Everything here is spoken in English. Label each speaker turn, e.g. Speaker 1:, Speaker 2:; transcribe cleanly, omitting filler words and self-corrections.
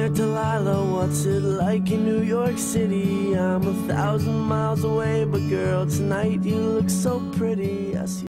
Speaker 1: Dear Delilah, what's it like in New York City? I'm 1,000 miles away, but girl, tonight you look so pretty. Yes,